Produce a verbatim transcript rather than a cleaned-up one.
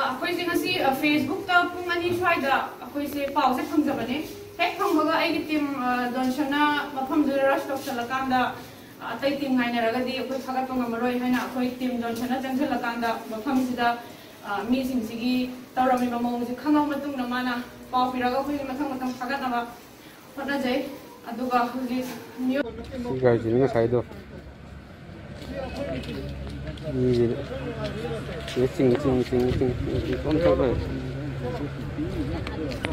ꯑꯩꯈꯣꯏꯁꯦ ꯉꯁꯤ ꯐꯦꯁꯕꯨꯛꯇ ꯄꯨꯡ ꯑꯅꯤ ꯁ꯭ꯋꯥꯏꯗ ꯑꯩꯈꯣꯏꯁꯦ ꯄꯥꯎꯁꯦ ꯐꯪꯖꯕꯅꯦ ꯍꯦꯛ ꯐꯪꯕꯒ ꯑꯩꯒꯤ ꯇꯤꯝ ꯖꯣꯟꯁꯟꯅ ꯃꯐꯝꯗꯨꯗ ꯔꯁ ꯇꯧꯁꯜꯂꯀꯥꯟꯗ ꯑꯇꯩ ꯇꯤꯝ ꯉꯥꯏꯅꯔꯒꯗꯤ ꯑꯩꯈꯣꯏ ꯐꯥꯒꯠꯄ ꯉꯝꯃꯔꯣꯏ ꯍꯥꯏꯅ ꯑꯩꯈꯣꯏ ꯇꯤꯝ ꯖꯣꯟꯁꯟꯅ ꯆꯪꯁꯤꯜꯂꯀꯥꯟꯗ ꯃꯐꯝꯁꯤꯗ ꯃꯤꯁꯤꯡꯁꯤꯒꯤ ꯇꯧꯔꯝꯃꯤꯕ ꯃꯑꯣꯡꯁꯦ ꯈꯪꯉꯕ ꯃꯇꯨꯡꯗ ꯃꯥꯅ ꯄꯥꯎ ꯄꯤꯔꯒ ꯑꯩꯈꯣꯏꯒꯤ ꯃꯊꯪ ꯃꯊꯪ ꯐꯥꯒꯠꯅꯕ ꯍꯣꯠꯅꯖꯩ ꯑꯗꯨꯒ ꯍꯧꯖꯤꯛ ꯁꯤ ꯒꯥꯔꯤꯁꯤꯅ ꯉꯁꯥꯏꯗꯣ ꯃꯤꯁꯦ ꯆꯤꯡ ꯆꯤꯡ ꯆꯤꯡ ꯆꯤꯡ ꯆꯤꯡ ꯆꯤꯡ ꯊꯣꯛꯂꯛꯑꯦ